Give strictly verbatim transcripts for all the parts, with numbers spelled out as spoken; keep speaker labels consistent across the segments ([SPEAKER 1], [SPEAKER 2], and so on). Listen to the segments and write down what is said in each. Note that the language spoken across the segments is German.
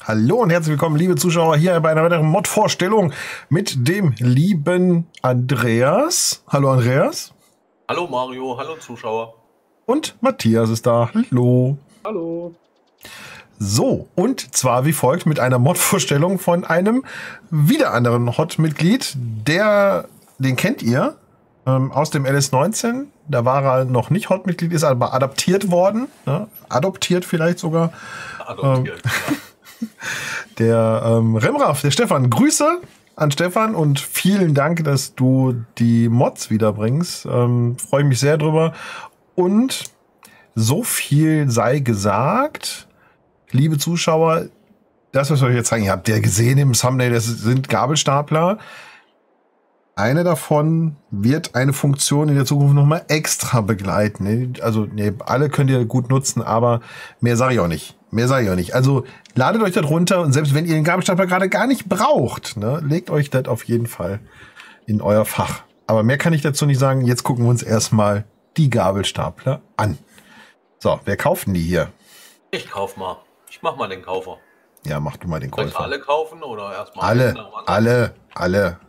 [SPEAKER 1] Hallo und herzlich willkommen, liebe Zuschauer, hier bei einer weiteren Mod-Vorstellung mit dem lieben Andreas. Hallo Andreas.
[SPEAKER 2] Hallo Mario, hallo Zuschauer.
[SPEAKER 1] Und Matthias ist da. Hallo.
[SPEAKER 3] Hallo.
[SPEAKER 1] So, und zwar wie folgt mit einer Mod-Vorstellung von einem wieder anderen Hot-Mitglied, der, den kennt ihr, ähm, aus dem L S neunzehn. Da war er noch nicht Hot-Mitglied, ist aber adaptiert worden, ne? Adoptiert vielleicht sogar.
[SPEAKER 2] Adoptiert, ähm, ja.
[SPEAKER 1] Der ähm, Remraf, der Stefan. Grüße an Stefan und vielen Dank, dass du die Mods wiederbringst. Ähm, freue mich sehr drüber. Und so viel sei gesagt, liebe Zuschauer, das, was wir euch jetzt zeigen, ihr habt ja gesehen im Thumbnail, das sind Gabelstapler. Eine davon wird eine Funktion in der Zukunft nochmal extra begleiten. Also nee, alle könnt ihr gut nutzen, aber mehr sage ich auch nicht. Mehr sage ich auch nicht. Also ladet euch das runter und selbst wenn ihr den Gabelstapler gerade gar nicht braucht, ne, legt euch das auf jeden Fall in euer Fach. Aber mehr kann ich dazu nicht sagen. Jetzt gucken wir uns erstmal die Gabelstapler an. So, wer kauft denn die hier?
[SPEAKER 2] Ich kauf mal. Ich mach mal den Kaufer.
[SPEAKER 1] Ja, mach du mal den
[SPEAKER 2] Soll ich
[SPEAKER 1] Käufer.
[SPEAKER 2] alle kaufen oder erstmal
[SPEAKER 1] Alle, alle, alle.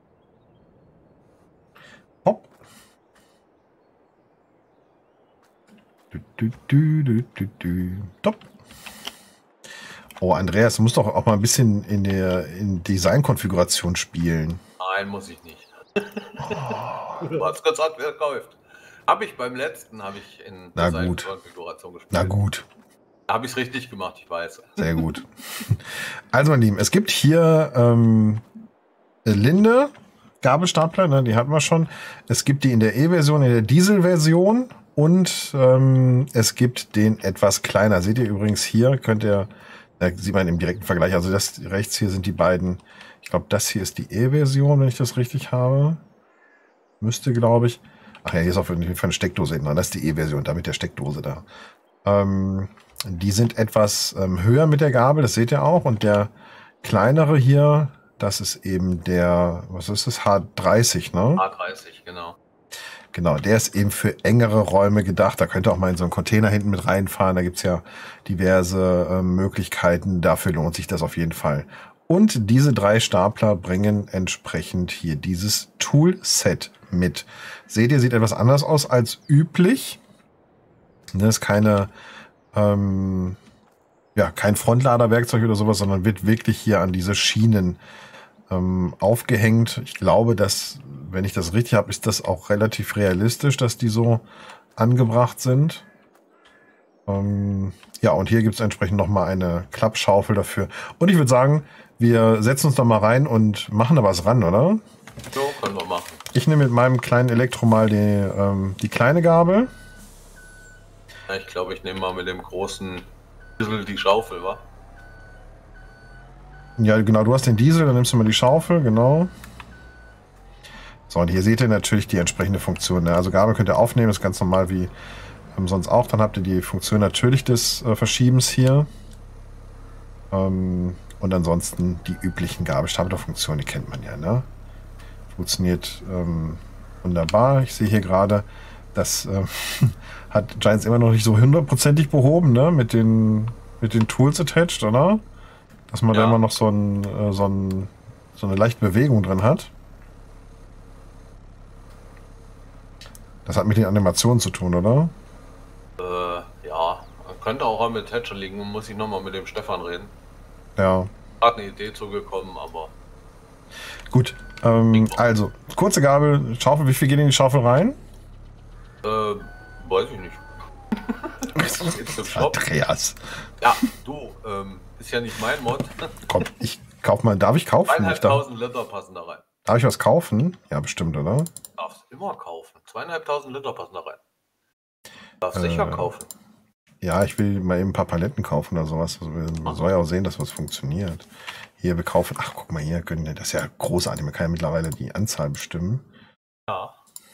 [SPEAKER 1] Hopp. Du, du, du, du, du, du. Top. Oh, Andreas, du musst doch auch mal ein bisschen in der in Design-Konfiguration spielen.
[SPEAKER 2] Nein, muss ich nicht. Oh. Du hast gesagt, wer kauft. Habe ich beim letzten, habe ich in Design-Konfiguration gespielt.
[SPEAKER 1] Na gut.
[SPEAKER 2] Da habe ich es richtig gemacht, ich weiß.
[SPEAKER 1] Sehr gut. Also, mein Lieben, es gibt hier ähm, Linde, Gabelstapler, ne, die hatten wir schon. Es gibt die in der E-Version, in der Diesel-Version und ähm, es gibt den etwas kleiner. Seht ihr übrigens hier, könnt ihr, da sieht man im direkten Vergleich, also das rechts hier sind die beiden, ich glaube, das hier ist die E-Version, wenn ich das richtig habe. Müsste, glaube ich. Ach ja, hier ist auf jeden Fall eine Steckdose hinten dran. Das ist die E-Version, da mit der Steckdose da. Ähm, die sind etwas ähm, höher mit der Gabel, das seht ihr auch. Und der kleinere hier, das ist eben der, was ist das? H dreißig, ne?
[SPEAKER 2] H dreißig, genau.
[SPEAKER 1] Genau, der ist eben für engere Räume gedacht. Da könnt ihr auch mal in so einen Container hinten mit reinfahren. Da gibt's ja diverse äh, Möglichkeiten. Dafür lohnt sich das auf jeden Fall. Und diese drei Stapler bringen entsprechend hier dieses Toolset mit. Seht ihr, sieht etwas anders aus als üblich. Das ist keine, ähm, ja, kein Frontladerwerkzeug oder sowas, sondern wird wirklich hier an diese Schienen ähm, aufgehängt. Ich glaube, dass, wenn ich das richtig habe, ist das auch relativ realistisch, dass die so angebracht sind. Ähm, ja, und hier gibt es entsprechend nochmal eine Klappschaufel dafür. Und ich würde sagen, wir setzen uns da mal rein und machen da was ran, oder?
[SPEAKER 2] So, können wir machen.
[SPEAKER 1] Ich nehme mit meinem kleinen Elektro mal die, ähm, die kleine Gabel.
[SPEAKER 2] Ja, ich glaube, ich nehme mal mit dem großen Diesel die Schaufel, wa?
[SPEAKER 1] Ja, genau, du hast den Diesel, dann nimmst du mal die Schaufel, genau. So, und hier seht ihr natürlich die entsprechende Funktion. Ne? Also Gabel könnt ihr aufnehmen, ist ganz normal wie ähm, sonst auch. Dann habt ihr die Funktion natürlich des äh, Verschiebens hier. Ähm, und ansonsten die üblichen Gabelstaplerfunktionen, die kennt man ja, ne? Funktioniert ähm, wunderbar. Ich sehe hier gerade, das äh, hat Giants immer noch nicht so hundertprozentig behoben, ne? Mit den, mit den Tools attached, oder? Dass man
[SPEAKER 2] Ja.
[SPEAKER 1] da immer noch so, ein, äh, so, ein, so eine leichte Bewegung drin hat. Das hat mit den Animationen zu tun, oder?
[SPEAKER 2] Äh, ja. Könnte auch mit Thatcher liegen, muss ich nochmal mit dem Stefan reden.
[SPEAKER 1] Ja.
[SPEAKER 2] Hat eine Idee zugekommen, aber.
[SPEAKER 1] Gut. Ähm, also, kurze Gabel, Schaufel. Wie viel geht in die Schaufel rein?
[SPEAKER 2] Äh, weiß ich nicht. Jetzt im Shop.
[SPEAKER 1] Andreas.
[SPEAKER 2] Ja, du, ähm, ist ja nicht mein Mod.
[SPEAKER 1] Komm, ich kauf mal. Darf ich kaufen? Ich darf,
[SPEAKER 2] Zweieinhalbtausend Liter passen da rein.
[SPEAKER 1] darf ich was kaufen? Ja, bestimmt, oder?
[SPEAKER 2] Du darfst immer kaufen. Zweieinhalbtausend Liter passen da rein. Du darfst
[SPEAKER 1] Äh,
[SPEAKER 2] sicher kaufen.
[SPEAKER 1] Ja, ich will mal eben ein paar Paletten kaufen oder sowas. Also, man soll ja auch sehen, dass was funktioniert. Hier, wir kaufen. Ach, guck mal hier. Können, das ist ja großartig. Man kann ja mittlerweile die Anzahl bestimmen.
[SPEAKER 2] Ja.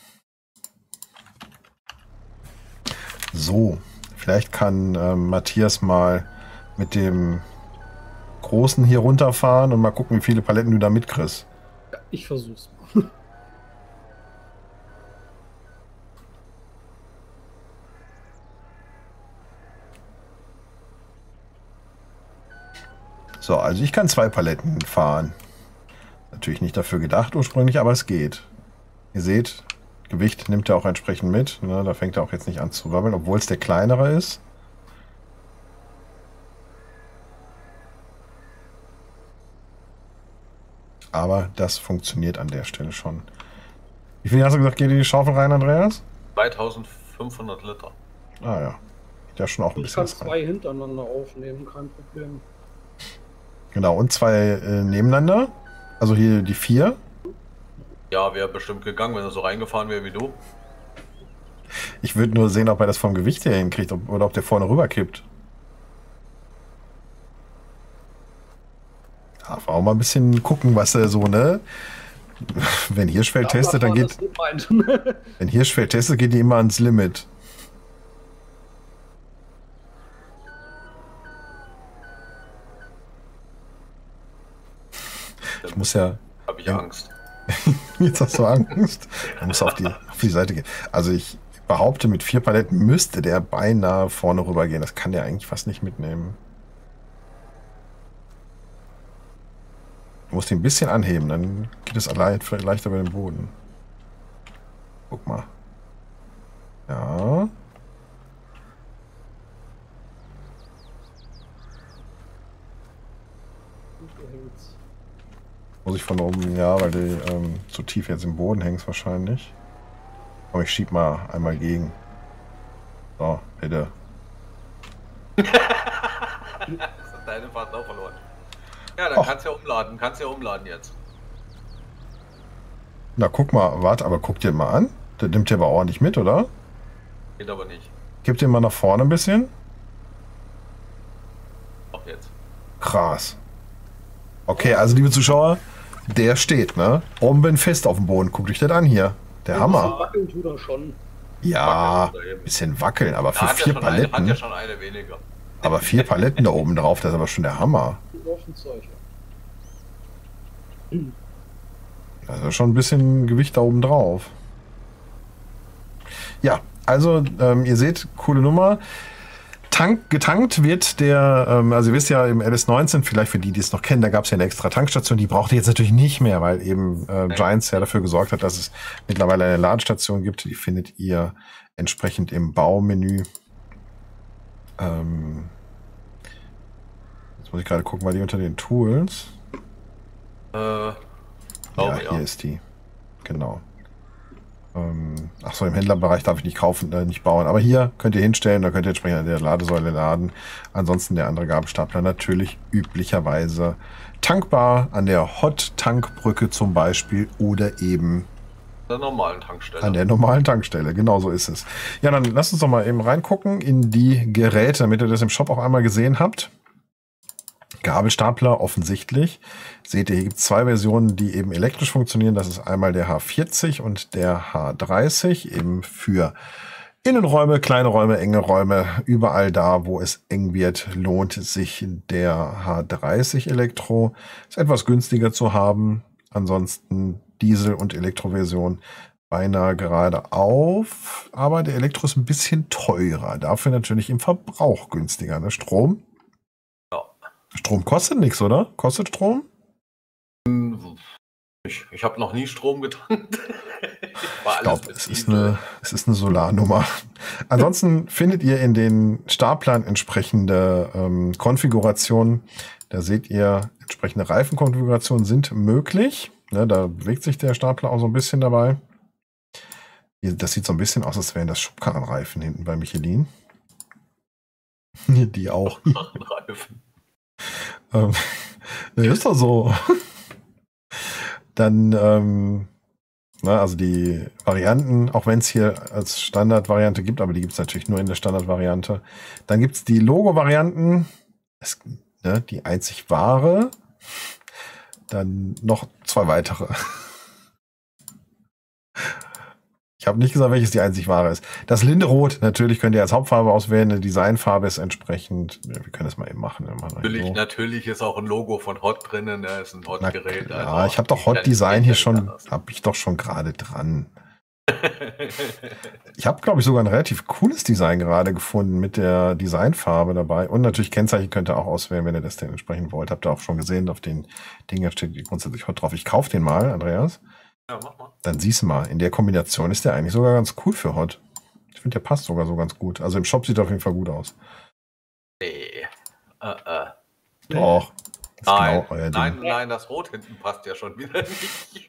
[SPEAKER 1] So, vielleicht kann ähm, Matthias mal mit dem Großen hier runterfahren und mal gucken, wie viele Paletten du da mitkriegst.
[SPEAKER 3] Ja, ich versuch's mal.
[SPEAKER 1] So, also ich kann zwei Paletten fahren. Natürlich nicht dafür gedacht ursprünglich, aber es geht. Ihr seht, Gewicht nimmt er auch entsprechend mit. Ne? Da fängt er auch jetzt nicht an zu wabbeln, obwohl es der kleinere ist. Aber das funktioniert an der Stelle schon. Wie viel hast du gesagt, geht in die Schaufel rein, Andreas?
[SPEAKER 2] zweitausendfünfhundert Liter.
[SPEAKER 1] Ah ja. Ja, schon auch ein
[SPEAKER 3] ich
[SPEAKER 1] bisschen.
[SPEAKER 3] Ich kann zwei rein. hintereinander aufnehmen, kein Problem.
[SPEAKER 1] Genau, und zwei äh, nebeneinander. Also hier die vier.
[SPEAKER 2] Ja, wäre bestimmt gegangen, wenn er so reingefahren wäre wie du.
[SPEAKER 1] Ich würde nur sehen, ob er das vom Gewicht her hinkriegt ob, oder ob der vorne rüber kippt. Darf auch mal ein bisschen gucken, was er so, ne? Wenn Hirschfeld testet, dann geht. Wenn Hirschfeld testet, geht die immer ans Limit. Ich muss ja.
[SPEAKER 2] Hab ich
[SPEAKER 1] ja,
[SPEAKER 2] Angst.
[SPEAKER 1] Jetzt hast du Angst. Du musst auf die, auf die Seite gehen. Also ich behaupte, mit vier Paletten müsste der beinahe vorne rüber gehen. Das kann der eigentlich fast nicht mitnehmen. Du musst ihn ein bisschen anheben, dann geht es allein leichter über den Boden. Guck mal. Ja. Muss ich von oben, ja, weil die ähm, zu tief jetzt im Boden hängst wahrscheinlich. Aber ich schieb mal einmal gegen. So, bitte.
[SPEAKER 2] Das hat deine Fahrt auch verloren. Ja, dann Och. kannst du ja umladen, kannst ja umladen jetzt.
[SPEAKER 1] Na, guck mal, warte, aber guck dir mal an. Der nimmt dir aber ordentlich mit, oder?
[SPEAKER 2] Geht aber nicht.
[SPEAKER 1] Gib den mal nach vorne ein bisschen.
[SPEAKER 2] Auch jetzt.
[SPEAKER 1] Krass. Okay, also liebe Zuschauer, der steht, ne? Bombenfest auf dem Boden. Guckt euch das an hier. Der Hammer.
[SPEAKER 3] Ein bisschen wackeln tut er schon.
[SPEAKER 1] Ja, ein bisschen wackeln, aber für vier Paletten.
[SPEAKER 2] Hat ja schon eine weniger.
[SPEAKER 1] Aber vier Paletten da oben drauf, das ist aber schon der Hammer. Da ist schon ein bisschen Gewicht da oben drauf. Ja, also ähm, ihr seht, coole Nummer. Tank, getankt wird der, ähm, also ihr wisst ja im L S neunzehn, vielleicht für die, die es noch kennen, da gab es ja eine extra Tankstation, die braucht ihr jetzt natürlich nicht mehr, weil eben äh, Giants ja dafür gesorgt hat, dass es mittlerweile eine Ladestation gibt. Die findet ihr entsprechend im Baumenü. Ähm, jetzt muss ich gerade gucken, weil die unter den Tools.
[SPEAKER 2] Äh,
[SPEAKER 1] ja,
[SPEAKER 2] ja,
[SPEAKER 1] hier ist die. Genau. Ähm, Achso, im Händlerbereich darf ich nicht kaufen, äh, nicht bauen. Aber hier könnt ihr hinstellen, da könnt ihr entsprechend an der Ladesäule laden. Ansonsten der andere Gabelstapler natürlich üblicherweise tankbar an der Hot-Tankbrücke zum Beispiel oder eben
[SPEAKER 2] an der normalen Tankstelle.
[SPEAKER 1] An der normalen Tankstelle, genau so ist es. Ja, dann lasst uns doch mal eben reingucken in die Geräte, damit ihr das im Shop auch einmal gesehen habt. Gabelstapler offensichtlich. Seht ihr, hier gibt es zwei Versionen, die eben elektrisch funktionieren. Das ist einmal der H vierzig und der H dreißig, eben für Innenräume, kleine Räume, enge Räume. Überall da, wo es eng wird, lohnt sich der H dreißig Elektro. Ist etwas günstiger zu haben. Ansonsten Diesel- und Elektroversion beinahe gerade auf. Aber der Elektro ist ein bisschen teurer. Dafür natürlich im Verbrauch günstiger. Ne? Strom? Strom kostet nichts, oder? Kostet Strom?
[SPEAKER 2] Ich, ich habe noch nie Strom getankt.
[SPEAKER 1] Ich glaube, es ist eine, es ist eine Solarnummer. Ansonsten findet ihr in den Startplan entsprechende ähm, Konfigurationen. Da seht ihr, entsprechende Reifenkonfigurationen sind möglich. Ne, da bewegt sich der Startplan auch so ein bisschen dabei. Das sieht so ein bisschen aus, als wären das Schubkarrenreifen hinten bei Michelin. Die auch.
[SPEAKER 2] Schubkarrenreifen.
[SPEAKER 1] Ähm, das ist doch so. Dann, ähm, na, also die Varianten, auch wenn es hier als Standardvariante gibt, aber die gibt es natürlich nur in der Standardvariante. Dann gibt es die Logo-Varianten, ne, die einzig wahre. Dann noch zwei weitere. Ich habe nicht gesagt, welches die einzig wahre ist. Das Linderot, natürlich könnt ihr als Hauptfarbe auswählen. Eine Designfarbe ist entsprechend. Ja, wir können das mal eben machen.
[SPEAKER 2] Natürlich, so. Natürlich ist auch ein Logo von Hot drinnen. Da ist ein Hot-Gerät.
[SPEAKER 1] Ja, also ich habe doch Hot Design hier schon, habe ich doch schon gerade dran. Ich habe, glaube ich, sogar ein relativ cooles Design gerade gefunden mit der Designfarbe dabei. Und natürlich Kennzeichen könnt ihr auch auswählen, wenn ihr das denn entsprechend wollt. Habt ihr auch schon gesehen, auf den Dingen steht grundsätzlich Hot drauf. Ich kaufe den mal, Andreas.
[SPEAKER 2] Ja, mach mal.
[SPEAKER 1] Dann siehst du mal, in der Kombination ist der eigentlich sogar ganz cool für Hot. Ich finde, der passt sogar so ganz gut. Also im Shop sieht er auf jeden Fall gut aus.
[SPEAKER 2] Nee. Uh, uh.
[SPEAKER 1] Doch.
[SPEAKER 2] Nein, genau nein, nein, das Rot hinten passt ja schon wieder nicht.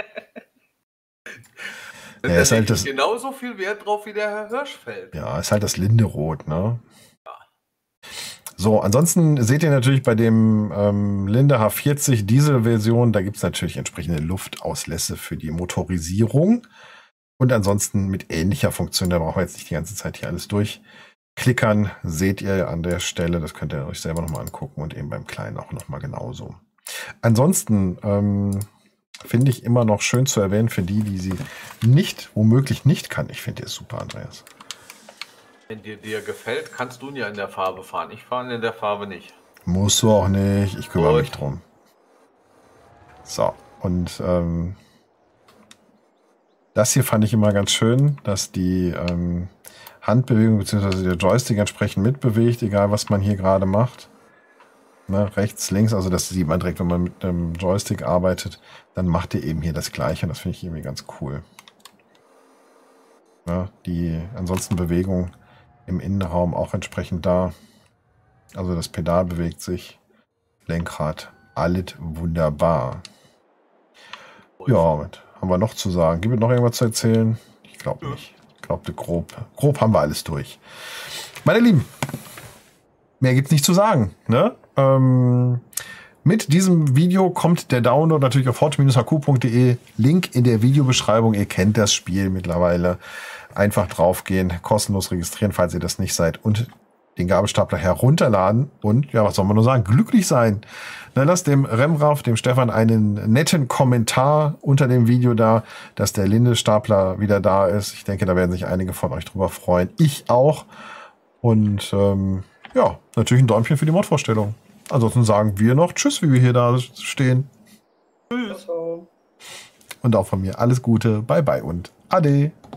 [SPEAKER 1] Ja, ist halt das,
[SPEAKER 2] genauso viel Wert drauf wie der Herr Hirschfeld.
[SPEAKER 1] Ja, ist halt das Linde-Rot, ne? Ja. So, ansonsten seht ihr natürlich bei dem ähm, Linde H vierzig Diesel-Version, da gibt es natürlich entsprechende Luftauslässe für die Motorisierung. Und ansonsten mit ähnlicher Funktion, da brauchen wir jetzt nicht die ganze Zeit hier alles durchklickern, seht ihr an der Stelle, das könnt ihr euch selber nochmal angucken und eben beim Kleinen auch nochmal genauso. Ansonsten, ähm, finde ich immer noch schön zu erwähnen für die, die sie nicht, womöglich nicht kann. Ich finde die super, Andreas.
[SPEAKER 2] Wenn dir dir gefällt, kannst du ihn ja in der Farbe fahren. Ich fahre ihn in der Farbe nicht.
[SPEAKER 1] Musst du auch nicht. Ich kümmere Gut. mich drum. So, und ähm, das hier fand ich immer ganz schön, dass die ähm, Handbewegung bzw. der Joystick entsprechend mitbewegt, egal was man hier gerade macht. Ne, rechts, links, also das sieht man direkt, wenn man mit einem Joystick arbeitet, dann macht ihr eben hier das Gleiche und das finde ich irgendwie ganz cool. Ja, die ansonsten Bewegung im Innenraum auch entsprechend da. Also das Pedal bewegt sich, Lenkrad, alles wunderbar. Ja, was haben wir noch zu sagen? Gibt es noch irgendwas zu erzählen? Ich glaube nicht. Ich glaube, grob, grob haben wir alles durch. Meine Lieben, mehr gibt's nicht zu sagen, ne? Ähm, mit diesem Video kommt der Download natürlich auf hot Bindestrich h q Punkt de. Link in der Videobeschreibung. Ihr kennt das Spiel mittlerweile. Einfach draufgehen, kostenlos registrieren, falls ihr das nicht seid und den Gabelstapler herunterladen und, ja, was soll man nur sagen, glücklich sein. Dann lasst dem Remraf, dem Stefan, einen netten Kommentar unter dem Video da, dass der Linde-Stapler wieder da ist. Ich denke, da werden sich einige von euch drüber freuen. Ich auch. Und ähm, ja, natürlich ein Däumchen für die Mod-Vorstellung. Ansonsten sagen wir noch Tschüss, wie wir hier da stehen.
[SPEAKER 3] Tschüss.
[SPEAKER 1] Und auch von mir alles Gute, bye bye und Ade.